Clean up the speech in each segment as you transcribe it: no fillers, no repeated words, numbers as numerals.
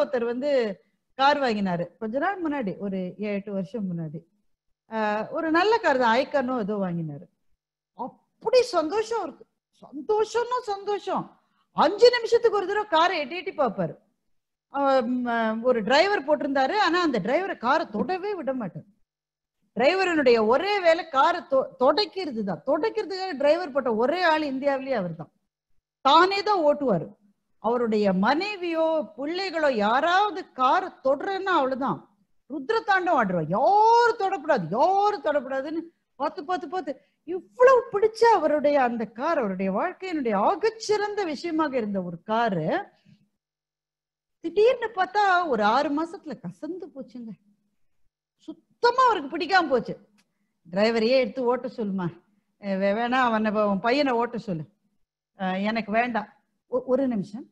ஒருத்தர் வந்து கார் வாங்கினாரு கொஞ்ச நாள் முன்னாடி, ஒரு 7-8 வருஷம் முன்னாடி. ஒரு நல்ல கார் தான், ஐக்கனோ ஏதோ வாங்கினாரு. அப்படி சந்தோஷம் இருக்கு, சந்தோஷம்னா சந்தோஷம். 5 நிமிஷத்துக்கு ஒரு தடவை காரை எட்டி எட்டி பார்ப்பாரு. ஒரு டிரைவர் போட்டிருந்தாரு, ஆனா அந்த டிரைவரை காரை தொடவே விட மாட்டார். டிரைவரனுடைய ஒரே வேலை காரை தொடக்கிறது தான். தொடக்கிறதுக்காக டிரைவர் போட்ட ஒரே ஆள் இந்தியாவிலேயே அவர் தான். தானே தான் ஓட்டுவாரு. அவருடைய மனைவியோ பிள்ளைகளோ யாராவது காரை தொடறன்னா அவ்வளவுதான், ருத்ரதாண்டம் ஆடுவார். யாரும் தொடக்கூடாது, யாரும் தொடக்கூடாதுன்னு பார்த்து பார்த்து பார்த்து இவ்வளவு பிடிச்ச அவருடைய அந்த கார், அவருடைய வாழ்க்கையினுடைய ஆகச்சிறந்த விஷயமாக இருந்த ஒரு காரு திடீர்னு பார்த்தா ஒரு 6 மாசத்துல கசந்து போச்சுங்க. சுத்தமா அவருக்கு பிடிக்காம போச்சு. டிரைவரையே எடுத்து ஓட்ட சொல்லுமா, வேணா அவன் பையனை ஓட்ட சொல்லு, எனக்கு வேண்டாம். ஒரு நிமிஷம்.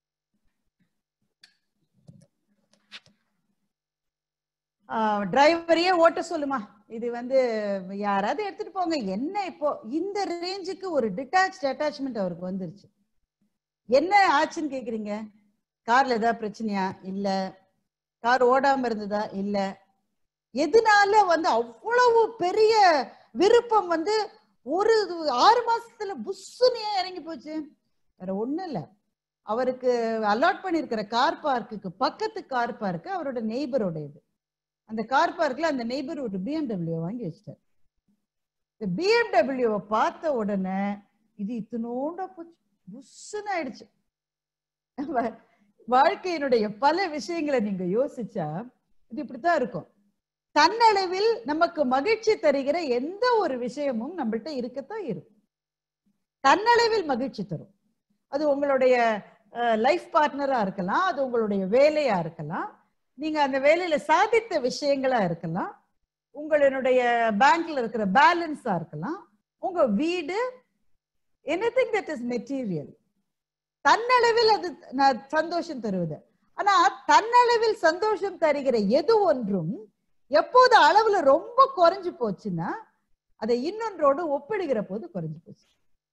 டிரைவரையே ஓட்ட சொல்லுமா, இது வந்து யாராவது எடுத்துட்டு போங்க. என்ன இப்போ இந்த ரேஞ்சுக்கு ஒரு டிட்டாச் அட்டாச்மெண்ட் அவருக்கு வந்துருச்சு. என்ன ஆச்சுன்னு கேக்குறீங்க? கார்ல ஏதாவது பிரச்சனையா? இல்ல. கார் ஓடாம இருந்ததா? இல்ல. எதனால வந்து அவ்வளவு பெரிய விருப்பம் வந்து ஒரு 6 மாசத்துல புஷ்ஷுன்னு இறங்கி போச்சு? வேற ஒண்ணும் இல்ல, அவருக்கு அலாட் பண்ணிருக்கிற கார் பார்க்குக்கு பக்கத்து கார் பார்க்கு அவரோட நெய்பரோட இது. அந்த கார் பார்க்ல அந்த நெய்பர் ஒரு BMW வாங்கி வச்சிட்டார். இந்த BMW பார்த்த உடனே இது இத்தனோண்டா போச்சு, புஷ்ஷுன்னு ஆயிடுச்சு. வாழ்க்கையினுடைய பல விஷயங்களை நீங்க யோசிச்சா இது இப்படித்தான் இருக்கும். தன்னளவில் நமக்கு மகிழ்ச்சி தருகிற எந்த ஒரு விஷயமும் நம்மள்ட்ட இருக்கத்தான் இருக்கும். தன்னளவில் மகிழ்ச்சி தரும். அது உங்களுடைய லைஃப் பார்ட்னரா இருக்கலாம், அது உங்களுடைய வேலையா இருக்கலாம், நீங்க அந்த வேலையில சாதித்த விஷயங்களா இருக்கலாம், உங்களுடைய பேங்க்ல இருக்கிற பேலன்ஸா இருக்கலாம், உங்க வீடு, எனிதிங் தட் இஸ் மெட்டீரியல். தன்னளவில் அது சந்தோஷம் தருவது. ஆனா தன்னளவில் சந்தோஷம் தருகிற எது ஒன்றும் எப்போது அளவுல ரொம்ப குறைஞ்சு போச்சுன்னா அதை இன்னொன்றோடு ஒப்பிடுகிற போது குறைஞ்சு போச்சு.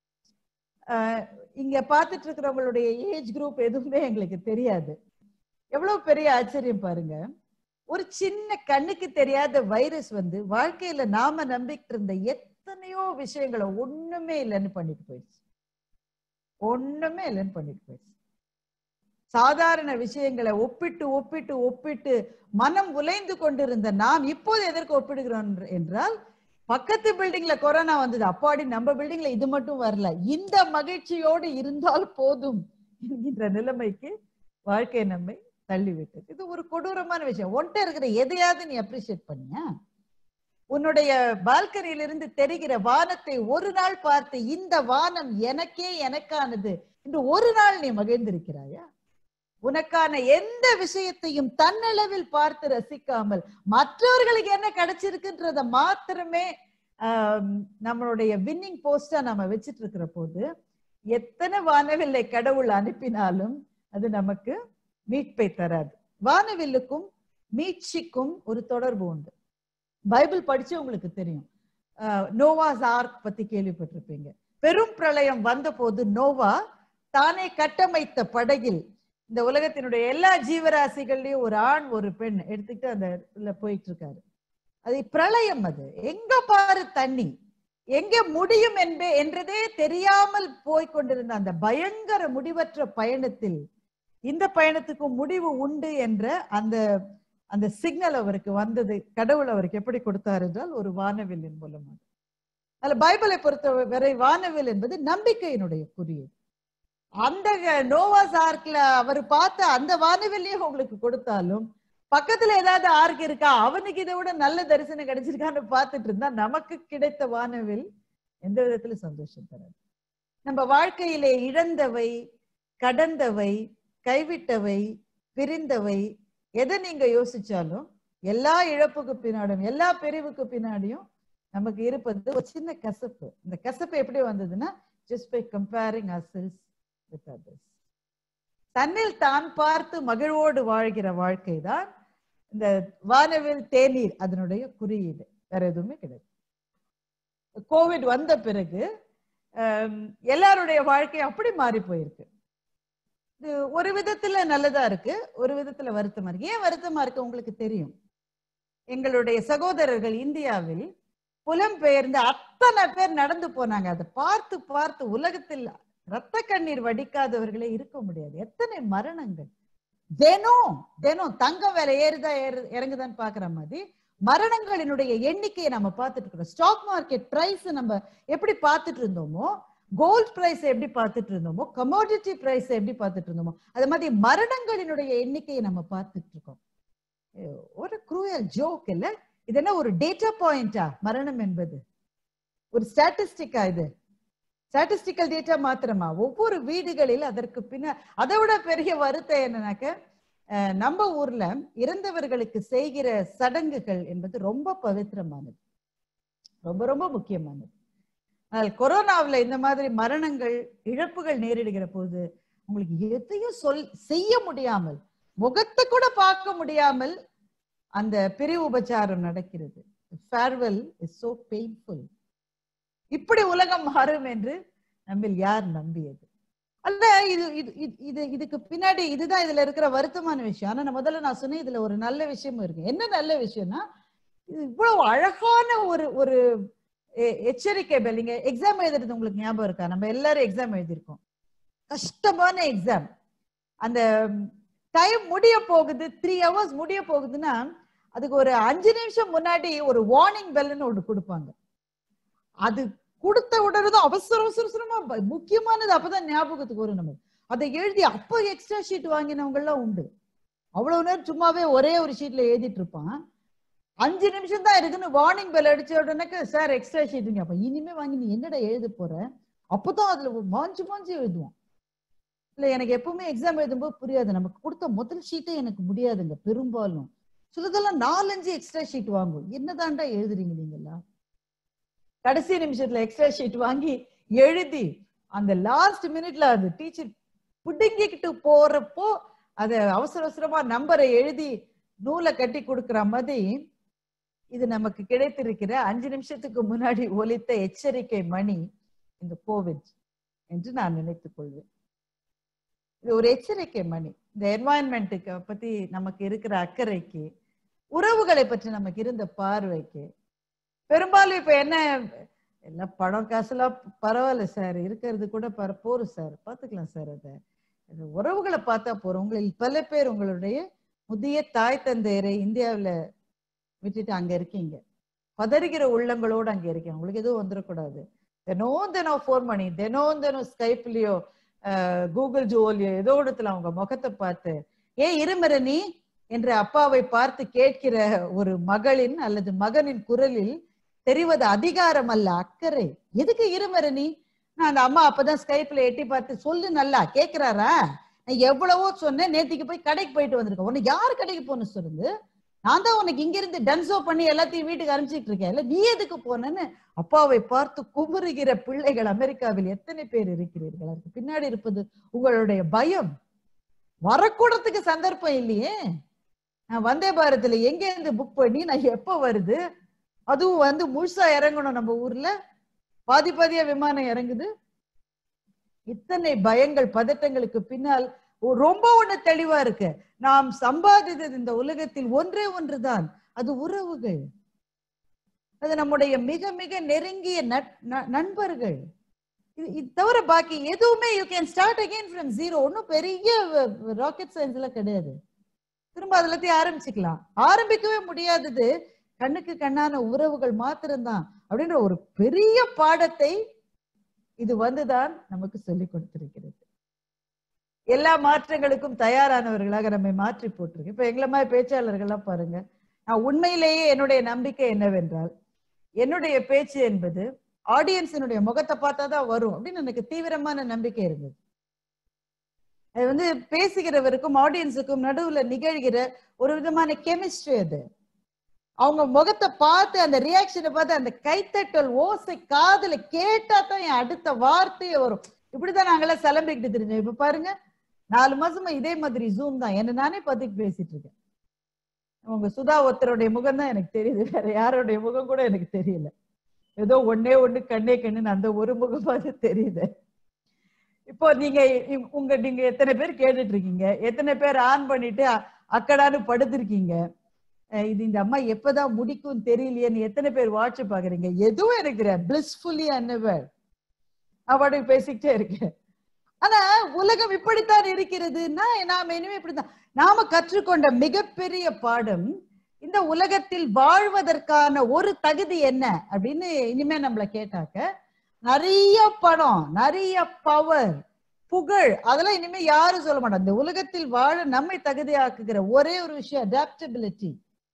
இங்க பார்த்துட்டு இருக்கிறவங்களுடைய ஏஜ் குரூப் எதுவுமே எங்களுக்கு தெரியாது. எவ்வளவு பெரிய ஆச்சரியம் பாருங்க. ஒரு சின்ன கண்ணுக்கு தெரியாத வைரஸ் வந்து வாழ்க்கையில நாம நம்பிக்கிட்டு இருந்த எத்தனையோ விஷயங்களை ஒண்ணுமே இல்லைன்னு பண்ணிட்டு போயிடுச்சு. ஒண்ணுமே இல்லைன்னு பண்ணிட்டு போயிடுச்சு. சாதாரண விஷயங்களை ஒப்பிட்டு ஒப்பிட்டு ஒப்பிட்டு மனம் உலைந்து கொண்டிருந்த நாம் இப்போது எதற்கு ஒப்பிடுகிறோம் என்றால், பக்கத்து பில்டிங்ல கொரோனா வந்தது, அப்பாடி நம்ம பில்டிங்ல இது மட்டும் வரல, இந்த மகிழ்ச்சியோடு இருந்தால் போதும் என்கின்ற நிலைமைக்கு வாழ்க்கை நம்மை தள்ளிவிட்டது. இது ஒரு கொடூரமான விஷயம். ஒன்ட்ட இருக்கிற எதையாவது நீ அப்ரிஷியேட் பண்ணியா? உன்னுடைய பால்கனியிலிருந்து தெரிகிற வானத்தை ஒரு நாள் பார்த்து இந்த வானம் எனக்கே எனக்கானது என்று ஒரு நாள் நீ மகிழ்ந்திருக்கிறாயா? உனக்கான எந்த விஷயத்தையும் தன்னளவில் பார்த்து ரசிக்காமல் மற்றவர்களுக்கு என்ன கிடைச்சிருக்குன்றத மாத்திரமே நம்மளுடைய வின்னிங் போஸ்டா நம்ம வச்சிட்டு இருக்கிற போது எத்தனை வானவில்லை கடவுள் அனுப்பினாலும் அது நமக்கு மீட்பை தராது. வானவில்லுக்கும் மீட்சிக்கும் ஒரு தொடர்பு உண்டு. பைபிள் படிச்சு உங்களுக்கு தெரியும். நோவாஸ் ஆர்க் பத்தி கேள்விப்பட்டிருப்பீங்க. பெரும் பிரளயம் வந்த போது நோவா தானே கட்டமைத்த படகில் இந்த உலகத்தினுடைய எல்லா ஜீவராசிகள்லயும் ஒரு ஆண் ஒரு பெண் எடுத்துக்கிட்டு அந்த போயிட்டு இருக்காரு. அது பிரளயம். அது எங்க பாரு தண்ணி, எங்க முடியும் என்றதே தெரியாமல் போய்கொண்டிருந்த அந்த பயங்கர முடிவற்ற பயணத்தில் இந்த பயணத்துக்கும் முடிவு உண்டு என்ற அந்த அந்த சிக்னல் அவருக்கு வந்தது. கடவுள் அவருக்கு எப்படி கொடுத்தார் என்றால் ஒரு வானவில்லின் மூலமாக. அதுல பைபிளை பொறுத்தவரை வானவில் என்பது நம்பிக்கையினுடைய குறியீடு. அந்த நோவாஸ் ஆர்க்ல அவர் பார்த்த அந்த வானவில்லையும் உங்களுக்கு கொடுத்தாலும் பக்கத்துல ஏதாவது ஆர்க் இருக்கா, அவனுக்கு இதை விட நல்ல தரிசனம் கிடைச்சிருக்கான்னு பார்த்துட்டு இருந்தா நமக்கு கிடைத்த வானவில் எந்த விதத்துல சந்தோஷம் தராது. நம்ம வாழ்க்கையிலே இழந்தவை, கடந்தவை, கைவிட்டவை, பிரிந்தவை, எதை நீங்க யோசிச்சாலும் எல்லா இழப்புக்கு பின்னாடியும் எல்லா பிரிவுக்கு பின்னாடியும் நமக்கு இருப்பது ஒரு சின்ன கசப்பு. இந்த கசப்பு எப்படி வந்ததுன்னா just by comparing ourselves with others. தன்னில் தான் பார்த்து மகிழ்வோடு வாழ்கிற வாழ்க்கை தான் இந்த வானவில் தேநீர் அதனுடைய குறியீடு, வேற எதுவுமே கிடையாது. கோவிட் வந்த பிறகு எல்லாருடைய வாழ்க்கை அப்படி மாறி போயிருக்கு. இது ஒரு விதத்துல நல்லதா இருக்கு, ஒரு விதத்துல வருத்தமா இருக்கு. ஏன் வருத்தமா இருக்கு உங்களுக்கு தெரியும். எங்களுடைய சகோதரர்கள் இந்தியாவில் புலம்பெயர்ந்து அத்தனை பேர் நடந்து போனாங்க. அதை பார்த்து பார்த்து உலகத்தில் ரத்த கண்ணீர் வடிக்காதவர்களே இருக்க முடியாது. எத்தனை மரணங்கள் தினம் தினம் தங்கம் வேலை ஏறுதா இறங்குதான்னு பாக்குற மாதிரி மரணங்களினுடைய எண்ணிக்கையை நம்ம பார்த்துட்டு இருக்கிறோம். ஸ்டாக் மார்க்கெட் பிரைஸ் நம்ம எப்படி பார்த்துட்டு இருந்தோமோ, கோல்ட் பிரைஸ் எப்படி பார்த்துட்டு இருந்தோமோ, கமோடிட்டி பிரைஸ் எப்படி பார்த்துட்டு இருந்தோமோ, அது மாதிரி மரணங்களினுடைய எண்ணிக்கையை நம்ம பார்த்துட்டு இருக்கோம். ஒரு க்ரூயல் ஜோக் இல்ல இது? என்ன ஒரு டேட்டா பாயிண்டா மரணம் என்பது? ஒரு ஸ்டாட்டிஸ்டிக்கா? இது ஸ்டாட்டிஸ்டிக்கல் டேட்டா மாத்திரமா? ஒவ்வொரு வீடுகளில் அதற்கு பின்ன அதை விட பெரிய வருத்தம் என்னன்னாக்க, நம்ம ஊர்ல இறந்தவர்களுக்கு செய்கிற சடங்குகள் என்பது ரொம்ப பவித்திரமானது, ரொம்ப ரொம்ப முக்கியமானது. ஆனால் கொரோனாவில் இந்த மாதிரி மரணங்கள் இழப்புகள் நேரிடுகிற போது உங்களுக்கு எதையும் செய்ய முடியாமல், முகத்தை கூட பார்க்க முடியாமல் அந்த பிரிவு உபச்சாரம் நடக்கிறது. Farewell is so painful. இப்படி உலகம் மாறும் என்று நம்மில் யார் நம்பியது? அல்ல, இதுக்கு பின்னாடி இதுதான் இதுல இருக்கிற வருத்தமான விஷயம். ஆனா முதல்ல நான் சொன்னேன், இதுல ஒரு நல்ல விஷயமும் இருக்கு. என்ன நல்ல விஷயம்னா, இது இவ்வளவு அழகான ஒரு எச்சரிக்கை பெல். நீங்க எக்ஸாம் எழுதுறது உங்களுக்கு ஞாபகம் இருக்கா? நம்ம எல்லாரும் எக்ஸாம் எழுதியிருக்கோம், கஷ்டமான எக்ஸாம். அந்த டைம் முடிய போகுது, 3 hours முடிய போகுதுன்னா அதுக்கு ஒரு 5 நிமிஷம் முன்னாடி ஒரு வார்னிங் பெல்னு ஒன்று கொடுப்பாங்க. அது கொடுத்த உடனே தான் அவசர அவசரமா முக்கியமானது அப்பதான் ஞாபகத்துக்கு வரும் நமக்கு. அதை எழுதி அப்போ எக்ஸ்ட்ரா ஷீட் வாங்கினவங்க எல்லாம் உண்டு. அவ்வளவு நேரம் சும்மாவே ஒரே ஒரு ஷீட்ல எழுதிட்டு இருப்பான். 5 நிமிஷம் தான் இருக்குன்னு வார்னிங் பெல் அடிச்ச உடனே, சார் எக்ஸ்ட்ரா ஷீட்டுங்க. அப்ப இனிமே வாங்கி நீ என்னடா எழுத போற? அப்பதான் அதுல மாஞ்சு எழுதுவான். இல்ல, எனக்கு எப்பவுமே எக்ஸாம் எழுதும்போது புரியாது. நமக்கு கொடுத்த முதல் ஷீட்டே எனக்கு முடியாதுங்க பெரும்பாலும். சிலதெல்லாம் 4-5 எக்ஸ்ட்ரா ஷீட் வாங்கும். என்னதான்டா எழுதுறீங்க நீங்களா? கடைசி நிமிஷத்துல எக்ஸ்ட்ரா ஷீட் வாங்கி எழுதி அந்த லாஸ்ட் மினிட்ல அது டீச்சர் புடுங்கிக்கிட்டு போறப்போ அதை அவசர அவசரமா நம்பரை எழுதி நூலை கட்டி கொடுக்குற மாதிரி இது நமக்கு கிடைத்திருக்கிற 5 நிமிஷத்துக்கு முன்னாடி ஒலித்த எச்சரிக்கை மணி இந்த கோவிட் என்று நான் நினைத்துக் கொள்வேன். இது ஒரு எச்சரிக்கை மணி. இந்த என்வாயன்மெண்ட்டுக்கு பத்தி நமக்கு இருக்கிற அக்கறைக்கு, உறவுகளை பற்றி நமக்கு இருந்த பார்வைக்கு, பெரும்பாலும் இப்ப என்ன எல்லாம் பணம் காசுலாம் பரவாயில்ல சார், இருக்கிறது கூட போரும் சார், பாத்துக்கலாம் சார். அதை உறவுகளை பார்த்தா போறோம். உங்களில் பல பேர் உங்களுடைய முதிய தாய் தந்தையரை இந்தியாவில விட்டுட்டு அங்க இருக்கீங்க. பதறுகிற உள்ளங்களோடு அங்க இருக்கீங்க. உங்களுக்கு எதுவும் வந்துடக்கூடாது. தினம் ஃபோன் பண்ணி, தினம் ஸ்கைப்லயோ கூகுள் ஜோலியோ ஏதோ இடத்துல அவங்க முகத்தை பார்த்து, இருமரணி என்று அப்பாவை பார்த்து கேட்கிற ஒரு மகளின் அல்லது மகனின் குரலில் தெரிவது அதிகாரம் அல்ல, அக்கறை. எதுக்கு இருமரணி? நான் அந்த அம்மா அப்பதான் ஸ்கைப்ல எட்டி பார்த்து, சொல்லு நல்லா கேட்கிறாரா? நான் எவ்வளவோ சொன்னேன், நேத்திக்கு போய் கடைக்கு போயிட்டு வந்திருக்கேன். உன்னை யாரு கடைக்கு போன சொல்லுங்க? நான் தான் உனக்கு இங்க இருந்து டன்சோ பண்ணி எல்லாத்தையும் வீட்டுக்கு அனுப்பிச்சிட்டு இருக்கேன், இல்ல நீ எதுக்கு போனேன்னு அப்பாவை பார்த்து குமுறுகிற பிள்ளைகள் அமெரிக்காவில் எத்தனை பேர் இருக்கிறீர்கள்? அதுக்கு பின்னாடி இருப்பது உங்களுடைய பயம். வரக்கூடத்துக்கு சந்தர்ப்பம் இல்லையே. நான் வந்தே பாரத்ல எங்க இருந்து புக் பண்ணி நான் எப்ப வருது? அதுவும் முழுசா இறங்கணும். நம்ம ஊர்ல பாதியா விமானம் இறங்குது. இத்தனை பயங்கள் பதட்டங்களுக்கு பின்னால் ரொம்ப ஒண்ணு தெளிவா இருக்கு. நாம் சம்பாதித்தது இந்த உலகத்தில் ஒன்றே ஒன்றுதான், அது உறவுகள். அது நம்முடைய மிக மிக நெருங்கிய நண்பர்கள். இது தவிர பாக்கி எதுவுமே you can start again from zero. ஒன்னும் பெரிய ராக்கெட் சயின்ஸ்ல கிடையாது. திரும்ப அதுல ஆரம்பிச்சுக்கலாம். ஆரம்பிக்கவே முடியாதது கண்ணுக்கு கண்ணான உறவுகள் மாத்திரம்தான் அப்படின்ற ஒரு பெரிய பாடத்தை இது வந்துதான் நமக்கு சொல்லிக் கொடுத்திருக்கிறது. எல்லா மாற்றங்களுக்கும் தயாரானவர்களாக நம்மை மாற்றி போட்டிருக்கு. இப்ப எங்களை மாதிரி பேச்சாளர்கள்லாம் பாருங்க, நான் உண்மையிலேயே என்னுடைய நம்பிக்கை என்னவென்றால், என்னுடைய பேச்சு என்பது ஆடியன்ஸினுடைய முகத்தை பார்த்தாதான் வரும் அப்படின்னு எனக்கு தீவிரமான நம்பிக்கை இருந்தது. அது பேசுகிறவருக்கும் ஆடியன்ஸுக்கும் நடுவுல நிகழ்கிற ஒரு விதமான கெமிஸ்ட்ரி. அது அவங்க முகத்தை பார்த்து அந்த ரியாக்ஷனை பார்த்து அந்த கைத்தட்டல் ஓசை காதுல கேட்டா தான் என் அடுத்த வார்த்தையே வரும். இப்படிதான் நாங்கெல்லாம் சிலம்பிக்கிட்டு தெரிஞ்சோம். இப்ப பாருங்க, 4 மாசமா இதே மாதிரி ஜூம் தான். என்ன நானே பார்த்துட்டு பேசிட்டு இருக்கேன். உங்க சுதா ஒருத்தருடைய முகம் தான் எனக்கு தெரியுது, வேற யாருடைய முகம் கூட எனக்கு தெரியல. ஏதோ ஒண்ணே ஒண்ணு கண்ணே கண்ணுன்னு அந்த ஒரு முகம் பார்த்து தெரியுது. இப்போ நீங்க நீங்க எத்தனை பேர் கேட்டுட்டு இருக்கீங்க, எத்தனை பேர் ஆன் பண்ணிட்டு அக்கடான்னு படுத்திருக்கீங்க, இது இந்த அம்மா எப்பதான் முடிக்கும் தெரியலையேன்னு எத்தனை பேர் வாட்ச் பாக்குறீங்க. எதுவும் எனக்கு பிளிஸ்ஃபுல்லி அன்அவேர் அவடு பேசிக்கிட்டே இருக்கேன். ஆனா உலகம் இப்படித்தான் இருக்கிறதுன்னா நாம இனிமே இப்படித்தான். நாம கற்றுக்கொண்ட மிகப்பெரிய பாடம், இந்த உலகத்தில் வாழ்வதற்கான ஒரு தகுதி என்ன அப்படின்னு இனிமே நம்மள கேட்டாக்க, நிறைய பணம், நிறைய பவர், புகழ், அதெல்லாம் இனிமே யாரும் சொல்ல மாட்டாங்க. இந்த உலகத்தில் வாழ நம்மை தகுதியாக்குகிற ஒரே ஒரு விஷயம் அடாப்டபிலிட்டி.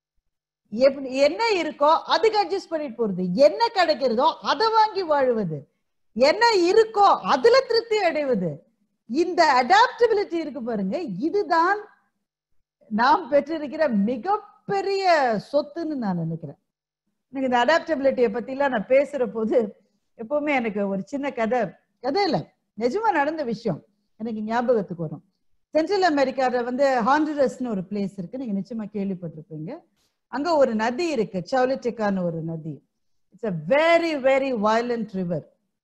என்ன இருக்கோ அதுக்கு அட்ஜஸ்ட் பண்ணிட்டு போறது, என்ன கிடைக்கிறதோ அதை வாங்கி வாழுவது, என்ன இருக்கோ அதுல திருப்தி அடைவது. இந்த அடாப்டபிலிட்டி இருக்கு பாருங்க, இதுதான் நாம் பெற்றிருக்கிற மிகப்பெரிய சொத்துன்னு நான் நினைக்கிறேன். எனக்கு இந்த அடாப்டபிலிட்டியை பத்தி எல்லாம் நான் பேசுற போது எப்பவுமே எனக்கு ஒரு சின்ன கதை இல்ல, நிஜமா நடந்த விஷயம் எனக்கு ஞாபகத்துக்கு வரும். சென்ட்ரல் அமெரிக்கால ஹாண்டுரஸ்னு ஒரு பிளேஸ் இருக்கு, நீங்க நிச்சயமா கேள்விப்பட்டிருப்பீங்க. அங்க ஒரு நதி இருக்கு, சவுலிட்டிக்கான ஒரு நதி. It's a very very violent river.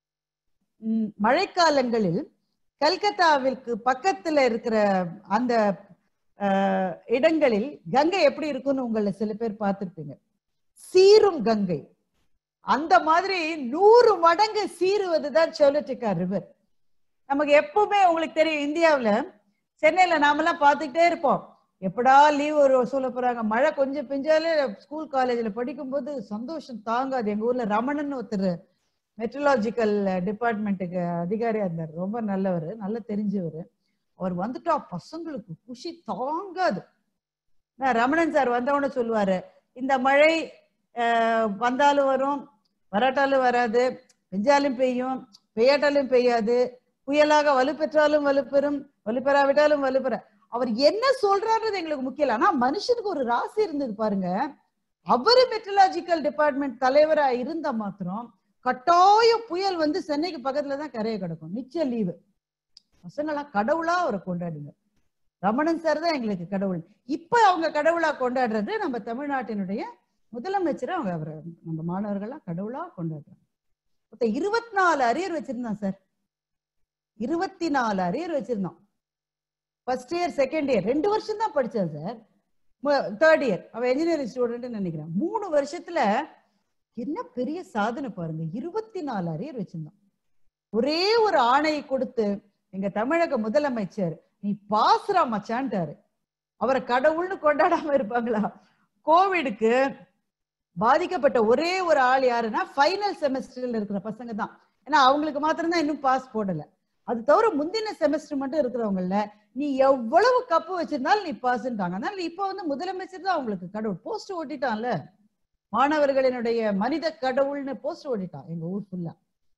மழைக்காலங்களில் கல்கத்தாவிற்கு பக்கத்துல இருக்கிற அந்த இடங்களில் கங்கை எப்படி இருக்குன்னு உங்களை சில பேர் பார்த்திருப்பீங்க. சீரும் கங்கை. அந்த மாதிரி 100 மடங்கு சீருவதுதான் சவுலிட்டிக்கா ரிவர். நமக்கு எப்பவுமே உங்களுக்கு தெரியும், இந்தியாவில சென்னையில நாமெல்லாம் பார்த்துக்கிட்டே இருப்போம், எப்படா லீவ் சொல்ல போறாங்க. மழை கொஞ்சம் பெஞ்சாலே ஸ்கூல் காலேஜ்ல படிக்கும் போது சந்தோஷம் தாங்காது. எங்க ஊர்ல ரமணன் ஒருத்தர் மெட்ரலாஜிக்கல் டிபார்ட்மெண்ட்டுக்கு அதிகாரியா இருந்தார், ரொம்ப நல்லவர், நல்ல தெரிஞ்சவர். அவர் வந்துட்டா பசங்களுக்கு குஷி தாங்காது. ரமணன் சார் வந்தவொன்னு சொல்லுவாரு, இந்த மழை வந்தாலும் வரும், வராட்டாலும் வராது, பெஞ்சாலும் பெய்யும், பெய்யாட்டாலும் பெய்யாது, புயலாக வலுப்பெற்றாலும் வலுப்பெறும், வலுப்பெறாவிட்டாலும் வலுப்பெற. அவர் என்ன சொல்றாருன்னு எங்களுக்கு முக்கியம். ஆனா மனுஷனுக்கு ஒரு ராசி இருந்தது பாருங்க. அவரு மெட்ரலாஜிக்கல் டிபார்ட்மெண்ட் தலைவரா இருந்த மாத்திரம் கட்டாயம் புயல் சென்னைக்கு பக்கத்துலதான் கரையை கிடக்கும், நிச்சயம் லீவு. பசங்களாம் கடவுளா அவரை கொண்டாடுங்க. ரமணன் சார் தான் எங்களுக்கு கடவுள். இப்ப அவங்க கடவுளா கொண்டாடுறது நம்ம தமிழ்நாட்டினுடைய முதலமைச்சரை அவங்க அவரை நம்ம மாணவர்கள்லாம் கடவுளா கொண்டாடுறாங்க. 24 அரியர் வச்சிருந்தான் சார், 24 அரியர் வச்சிருந்தோம். ஃபர்ஸ்ட் இயர் செகண்ட் இயர் 2 வருஷம் தான் படிச்சான் சார். தேர்ட் இயர் அவன் என்ஜினியரிங் ஸ்டூடெண்ட் நினைக்கிறேன். 3 வருஷத்துல என்ன பெரிய சாதனை பாருங்க, 24 அரியர் வச்சிருந்தான். ஒரே ஒரு ஆணையை கொடுத்து எங்க தமிழக முதலமைச்சர் நீ பாசுரா மச்சான்ட்டாரு. அவரை கடவுள்னு கொண்டாடாம இருப்பாங்களா? கோவிடுக்கு பாதிக்கப்பட்ட ஒரே ஒரு ஆள் யாருன்னா ஃபைனல் செமஸ்டர்ல இருக்கிற பசங்க தான். ஏன்னா அவங்களுக்கு மாத்திரம் தான் இன்னும் பாஸ் போடல. அது தவிர முந்தின செமஸ்டர் மட்டும் இருக்கிறவங்கள நீ எவ்வளவு கப்பு வச்சிருந்தாலும் நீ பாஸ்ன்றாங்க. அதனால இப்ப முதலமைச்சர் தான் அவங்களுக்கு கடவுள். போஸ்ட் ஓட்டிட்டான்ல, மாணவர்களினுடைய மனித கடவுள்னு போஸ்ட் ஓட்டிட்டான் எங்க ஊர் ஃபுல்லா.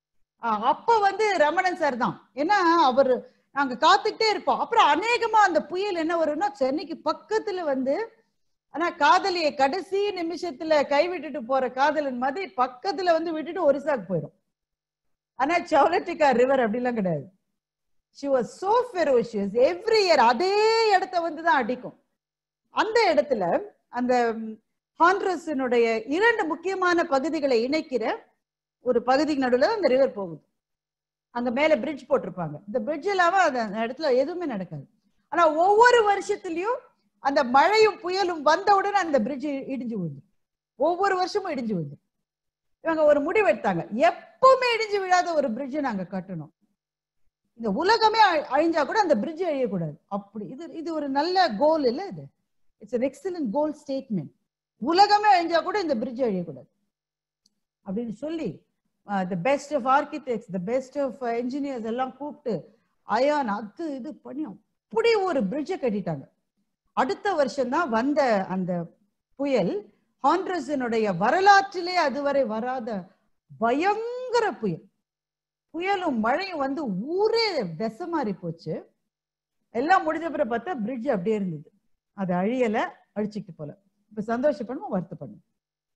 அப்ப ரமணன் சார் தான். ஏன்னா அவர் நாங்க காத்துக்கிட்டே இருப்போம். அப்புறம் அநேகமா அந்த புயல் என்ன வரும்னா சென்னைக்கு பக்கத்துல ஆனா காதலியை கடைசி நிமிஷத்துல கைவிட்டுட்டு போற காதலன் மாதிரி பக்கத்துல விட்டுட்டு ஒரிசாக்கு போயிடும். ஆனா சவுலிட்டிக்கா ரிவர் அப்படிலாம் கிடையாது. She was so ferocious. Every year அதே இடத்த தான் அடிக்கும். அந்த இடத்துல அந்த ஹாண்ட்ரஸினுடைய 2 முக்கியமான பகுதிகளை இணைக்கிற ஒரு பகுதிக்கு நடுவுல அந்த ரிவர் போகுது. அங்க மேல பிரிட்ஜ் போட்டிருப்பாங்க. இந்த பிரிட்ஜ் இல்லாம அந்த இடத்துல எதுவுமே நடக்காது. ஆனா ஒவ்வொரு வருஷத்துலயும் அந்த மழையும் புயலும் வந்தவுடனே அந்த பிரிட்ஜ் இடிஞ்சு விழுந்து, ஒவ்வொரு வருஷமும் இடிஞ்சு விழுந்து. இவங்க ஒரு முடிவு எடுத்தாங்க, எப்பவுமே இடிஞ்சு விழாத ஒரு பிரிட்ஜ் நாங்க கட்டணும். இந்த உலகமே அழிஞ்சா கூட அந்த பிரிட்ஜ் அழியக்கூடாது. அப்படி இது ஒரு நல்ல கோல் இல்ல? இது it's an excellent goal statement. உலகமே அழிஞ்சா கூட இந்த பிரிட்ஜ் அழியக்கூடாது அப்படின்னு சொல்லி the best of architects, the best of engineers எல்லாம் கூப்பிட்டு அயான் அது இது பண்ணி அப்படி ஒரு பிரிட்ஜை கட்டிட்டாங்க. அடுத்த வருஷம் தான் வந்த அந்த புயல் ஹாண்ட்ரஸினுடைய வரலாற்றிலே அதுவரை வராத பயங்கர புயல். புயலும் மழையும் ஊரே திசை மாறி போச்சு. எல்லாம் முடிஞ்ச பிறகு பார்த்தா பிரிட்ஜ் அப்படியே இருந்தது. அது அழியல, அழிச்சுட்டு போல. இப்ப சந்தோஷப்படணும், வருத்தப்படணும்.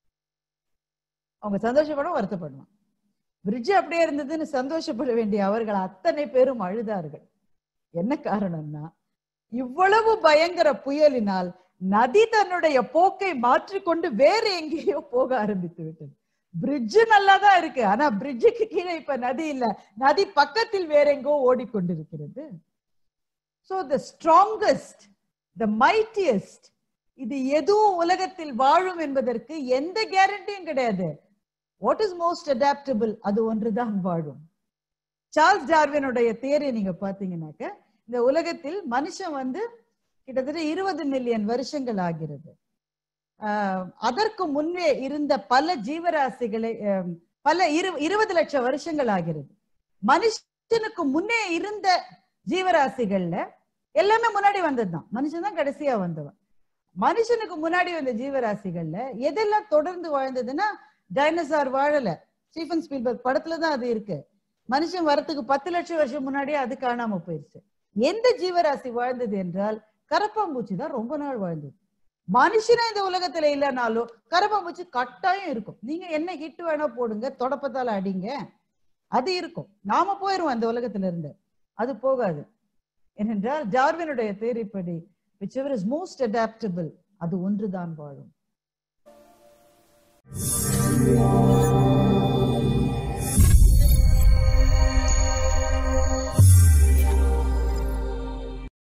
அவங்க சந்தோஷப்படணும், வருத்தப்படணும். பிரிட்ஜ் அப்படியே இருந்ததுன்னு சந்தோஷப்பட வேண்டிய அவர்கள் அத்தனை பேரும் அழுதார்கள். என்ன காரணம்னா, இவ்வளவு பயங்கர புயலினால் நதி தன்னுடைய போக்கை மாற்றிக்கொண்டு வேற எங்கேயோ போக ஆரம்பித்து விட்டது. பிரிட்ஜ் நல்லா தான் இருக்கு, ஆனா பிரிட்ஜுக்கு கீழே இப்ப நதி இல்ல, நதி பக்கத்தில் வேற எங்கோ ஓடிக்கொண்டிருக்கிறது. So the strongest, the mightiest, இது எதுவும் உலகத்தில் வாழும் என்பதற்கு எந்த கேரண்டியும் கிடையாது. வாட் இஸ் மோஸ்ட் அடாப்டபிள், அது ஒன்றுதான் வாழும். சார்ல்ஸ் டார்வினுடைய தியரி நீங்க பாத்தீங்கன்னாக்க, இந்த உலகத்தில் மனுஷன் கிட்டத்தட்ட 20 மில்லியன் வருஷங்கள் ஆகிறது. அதற்கு முன்னே இருந்த பல ஜீவராசிகளை பல 20 லட்சம் வருஷங்கள் ஆகிறது. மனுஷனுக்கு முன்னே இருந்த ஜீவராசிகள்ல எல்லாமே முன்னாடி வந்ததுதான், மனுஷன் தான் கடைசியா வந்தவன். மனுஷனுக்கு முன்னாடி வந்த ஜீவராசிகள்ல எதெல்லாம் தொடர்ந்து வாழ்ந்ததுன்னா, டைனோசார் வாழல, ஸ்டீஃபன் ஸ்பீல்பர்க் படத்துலதான் அது இருக்கு. மனுஷன் வரத்துக்கு 10 லட்சம் வருஷம் முன்னாடியே அது காணாம போயிருச்சு. எந்த ஜீவராசி வாழ்ந்தது என்றால் கரப்பாம்பூச்சி தான் ரொம்ப நாள் வாழ்ந்தது. மனுஷனா இந்த உலகத்துல இல்லைனாலும் கரப்பாம்பூச்சி கட்டாயம் இருக்கும். நீங்க என்ன ஹிட் வேணா போடுங்க, தொடப்பத்தால அடிங்க, அது இருக்கும். நாம போயிருவோம் அந்த உலகத்துல இருந்து, அது போகாது. ஏனென்றால் டார்வினுடைய தேரிப்படி whichever is most adaptable, அது ஒன்றுதான் வாழும்.